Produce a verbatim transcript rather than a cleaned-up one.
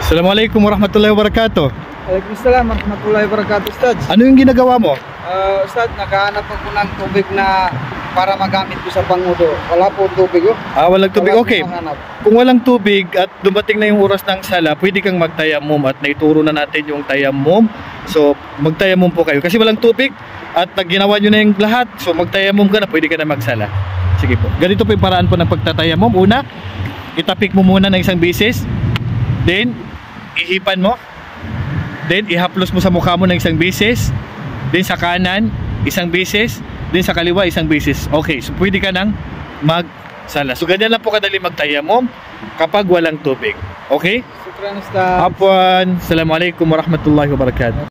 Assalamualaikum warahmatullahi wabarakatuh. Waalaikumsalam warahmatullahi wabarakatuh, Ustad. Ano yung ginagawa mo? Uh, Ustad, naghahanap ako ng tubig na para magamit ko sa pangudo. Wala po tubig, oh. Ah, walang tubig. Wala Okay. mahanap. Kung walang tubig at dumating na yung oras ng sala, pwede kang magtayamum at naituro na natin yung tayamum. So, magtayamum po kayo. Kasi walang tubig at ginawa nyo na yung lahat. So, magtayamum ka na, pwede ka na magsala. Sige po. Ganito po yung paraan po ng pagtatayamum. Una, itapik mo muna ng isang bisis. Then, ihipan mo. Then, ihaplos mo sa mukha mo ng isang bisis. Then, sa kanan, isang bisis. Then, sa kaliwa, isang bisis. Okay, so pwede ka nang magsala. So, ganyan lang po kadali magtayamum kapag walang tubig. Okay? Shukran, Ustad. Afwan. Assalamualaikum warahmatullahi wabarakatuh.